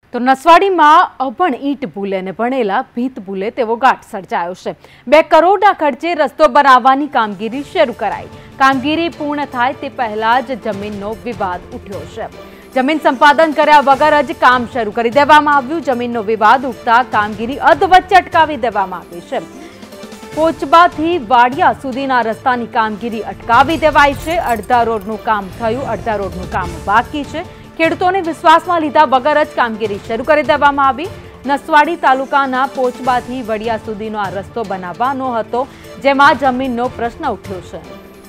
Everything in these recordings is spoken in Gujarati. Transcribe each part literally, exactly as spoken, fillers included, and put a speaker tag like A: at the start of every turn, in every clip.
A: તો નસવાડીમાં અભણ ઈંટ ભૂલે ને ભણેલા ભીત ભૂલે તેવો ઘાટ સર્જાયો છે। બે કરોડના ખર્ચે રસ્તો બનાવવાની કામગીરી શરૂ કરાઈ। કામગીરી પૂર્ણ થાય તે પહેલા જ જમીનનો વિવાદ ઉઠ્યો છે। જમીન સંપાદન કર્યા વગર જ કામ શરૂ કરી દેવામાં આવ્યું। જમીનનો વિવાદ ઉઠતા કામગીરી અધવચ્ચે અટકાવી દેવામાં આવી છે। પોચબાથી વાડિયા સુધીના રસ્તાની કામગીરી અટકાવી દેવાઈ છે। અડધા રોડનું કામ થયું, અડધા રોડનું કામ બાકી છે। ખેડૂતોને વિશ્વાસમાં લીધા વગર જ કામગીરી શરૂ કરી દેવામાં આવી। નસવાડી તાલુકાના પોચબાથી વડિયા સુધીનો આ રસ્તો બનાવવાનો હતો, જેમાં જમીનનો પ્રશ્ન ઉઠ્યો છે।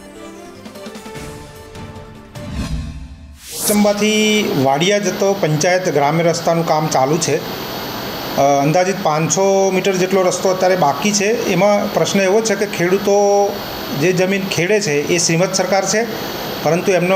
B: પોચંબાથી વાડિયા જતો પંચાયત ગ્રામ્ય રસ્તાનું કામ ચાલુ છે। અંદાજિત પાંચસો મીટર જેટલો રસ્તો અત્યારે બાકી છે। એમાં પ્રશ્ન એવો છે કે ખેડૂતો જે જમીન ખેડે છે એ શ્રીમદ સરકાર છે, પરંતુ એમનો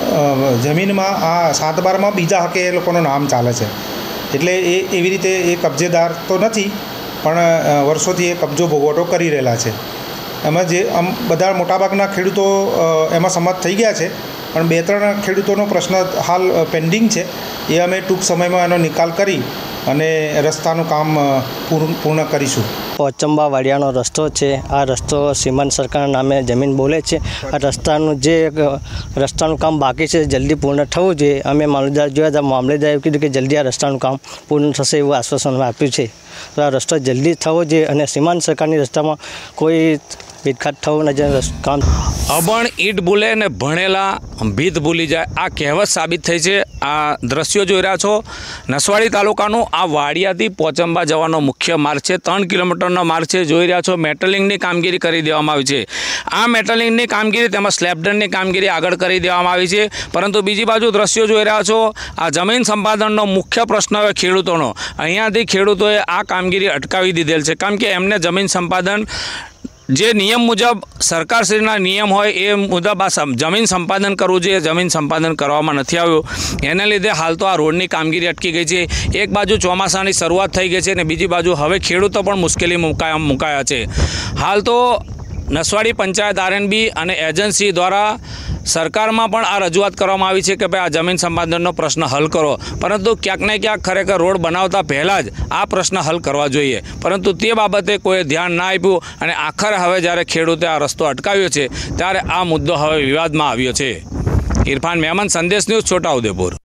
B: જમીનમાં આ સાત બારમાં બીજા હકે એ લોકોનું નામ ચાલે છે। એટલે એ એવી રીતે એ કબજેદાર તો નથી, પણ વર્ષોથી એ કબજો ભોગવટો કરી રહેલા છે। એમાં જે આમ બધા મોટાભાગના ખેડૂતો એમાં સંમત થઈ ગયા છે, પણ બે ત્રણ ખેડૂતોનો પ્રશ્ન હાલ પેન્ડિંગ છે। એ અમે ટૂંક સમયમાં એનો નિકાલ કરી અને રસ્તાનું કામ પૂર્ણ પૂર્ણ કરીશું।
C: પોચંબા વાડિયાનો રસ્તો છે। આ રસ્તો શ્રીમંત સરકારના નામે જમીન બોલે છે। આ રસ્તાનું જે રસ્તાનું કામ બાકી છે જલ્દી પૂર્ણ થવું જોઈએ। અમે મામલેદાર જોયા હતા, મામલેદારે કીધું કે જલ્દી આ રસ્તાનું કામ પૂર્ણ થશે એવું આશ્વાસન આપ્યું છે। તો આ રસ્તો જલ્દી થવો જોઈએ અને શ્રીમંત સરકારની રસ્તામાં કોઈ વિખત થવું ન કામ।
D: અભણ ઈંટ ભૂલે ને ભણેલા ભીત ભૂલી જાય, આ કહેવત સાબિત થઈ છે। આ દ્રશ્યો જોઈ રહ્યા છો, નસવાડી તાલુકાનું આ વાડિયાથી પોચંબા જવાનો મુખ્ય માર્ગ છે। ત્રણ કિલોમીટરનો માર્ગ છે। જોઈ રહ્યા છો, મેટલિંગની કામગીરી કરી દેવામાં આવી છે। આ મેટલિંગની કામગીરી તેમાં સ્લેબડરની કામગીરી આગળ કરી દેવામાં આવી છે, પરંતુ બીજી બાજુ દ્રશ્યો જોઈ રહ્યા છો, આ જમીન સંપાદનનો મુખ્ય પ્રશ્ન હવે ખેડૂતોનો। અહીંયાથી ખેડૂતોએ આ કામગીરી અટકાવી દીધેલ છે, કારણ કે એમને જમીન સંપાદન જે નિયમ મુજબ સરકારશ્રીના નિયમ હોય એ મુજબ આ જમીન સંપાદન કરવું જોઈએ, જમીન સંપાદન કરવામાં નથી આવ્યું। એને લીધે હાલ તો આ રોડની કામગીરી અટકી ગઈ છે। એક બાજુ ચોમાસાની શરૂઆત થઈ ગઈ છે અને બીજી બાજુ હવે ખેડૂતો પણ મુશ્કેલી મુકાયા મુકાયા છે। હાલ તો Naswadi panchayat R N B અને એજન્સી દ્વારા સરકારમાં પણ આ રજૂઆત કરવામાં આવી છે કે ભાઈ આ જમીન સંપાદનનો પ્રશ્ન હલ કરો, પરંતુ ક્યાંક ને ક્યાંક ખરેખર રોડ બનાવતા પહેલાં જ આ પ્રશ્ન હલ કરવા જોઈએ, પરંતુ તે બાબતે કોઈ ધ્યાન ના આપ્યું અને આખરે હવે જ્યારે ખેડૂતે આ રસ્તો અટકાવ્યો છે ત્યારે આ મુદ્દો હવે વિવાદમાં આવ્યો છે। ઇરફાન મેમન, સંદેશ ન્યૂઝ, છોટાઉદેપુર।